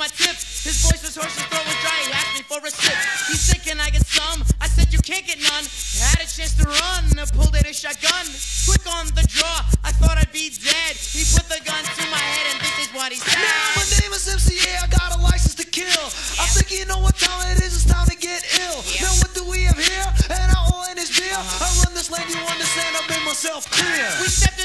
my tip. His voice was hoarse, his throat was dry. He asked me for a sip. He said, can I get some? I said, you can't get none. Had a chance to run, pulled out his shotgun. Quick on the draw, I thought I'd be dead. He put the gun to my head and this is what he said. My name is MCA, I got a license to kill. I think you know what time it is, it's time to get ill. Now what do we have here? And I oil in this beer. I run this lane, you understand, I made myself clear. We stepped